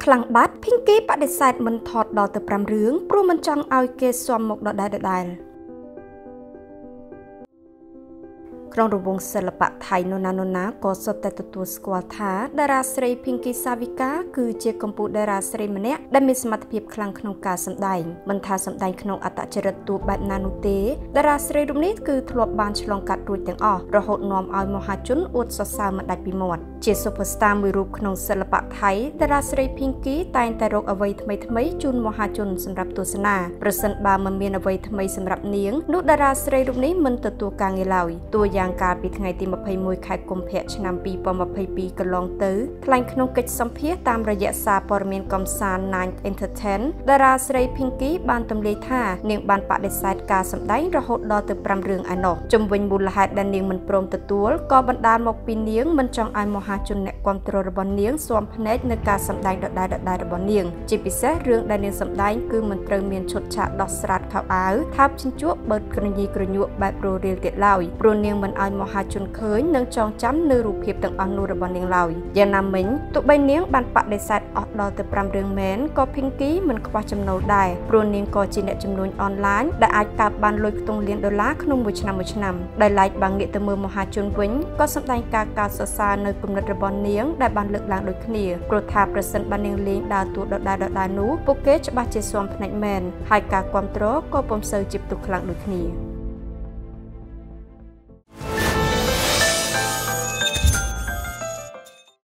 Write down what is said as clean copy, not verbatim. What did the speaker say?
ខ្លាំងបាត់ភីងគីបដិសេធមិនថតដល់ទៅ5រឿងព្រោះមិនចង់ឲ្យគេស៊ាំមកដដែលក្នុងរង្វង់សិល្បៈថៃនរណាក៏សុទ្ធតែទទួលស្គាល់ថាតារាស្រីភីងគីសាវិកាគឺជាកម្ពុជាតារាស្រីម្នាក់ដែលមានសមត្ថភាពខ្លាំងក្នុងការសម្ដែងមិនថាសម្ដែងក្នុងអត្តចរិតតួបែបណានោះទេតារាស្រីរូបនេះគឺធ្លាប់បានឆ្លងកាត់រួចទាំងអស់រហូតនាំឲ្យមហាជនអួតសរសើរមិនដាច់ពីមាត់ជា Superstar មួយរូបក្នុងសិល្បៈថៃតារាស្រីភីងគីតែងតែរកអ្វីថ្មីជូនមហាជនសម្រាប់ទស្សនាប្រសិនបើមិនមានអ្វីថ្មីសម្រាប់នាងនោះតារាស្រីរូបនេះមិនទទួលការងារឡើយតួយ៉ាងកាលពីថ្ងៃទី21ខែកុម្ភៈឆ្នាំ2022កន្លងទៅថ្លែងក្នុងកិច្ចសម្ភាសន៍តាមរយៈសារព័ត៌មានកំសាន្ត Nine Entertain តារាស្រីភីងគីបានទម្លាយថានាងបានបដិសេធការសម្ដែងរហូតដល់ទៅ5រឿងឯណោះជំវិញមូលហេតុដែលនាងមិនព្រមទទួលក៏បណ្ដាលមកពីនាងមិនចង់ឲ្យមហាជនអ្នកគាំទ្ររបស់នាងស៊ាំភ្នែកនៅការសម្ដែងដដែលរបស់នាងជាពិសេសរឿងដែលនាងសម្ដែងគឺមិនត្រូវមានឈុតឆាកដោះស្រាតខោអាវថើបជញ្ជក់បឺតក្រញីក្រញក់បែបរ៉ូរៀលទៀតឡើយព្រោះនាងមិនឲ្យមហាជនឃើញនិងចងចាំនៅរូបភាពទាំងអស់នោះរបស់នាងឡើយយ៉ាងណាមិញទោះបីនាងបានបដិសេធអស់ដល់ទៅ5រឿងមែនក៏ភីងគីមិនខ្វះចំណូលដែរព្រោះនាងក៏ជាអ្នកជំនួញអនឡាញដែលអាចកើបបានលុយខ្ទង់លានដុល្លារក្នុងមួយឆ្នាំដែលឡែកបើងាកទៅមើលមហាជនវិញក៏សម្ដែងការកោតសរសើរនៅគំនិតរបស់នាងដែលបានលើកឡើងដូចគ្នាព្រោះថាប្រសិនបើនាងលេងដើរតួដដែលនោះពួកគេច្បាស់ជាស៊ាំភ្នែកមែនហើយការគ្រប់គ្រងក៏ពុំសូវជាផ្ទុះខ្លាំងដូចគ្នា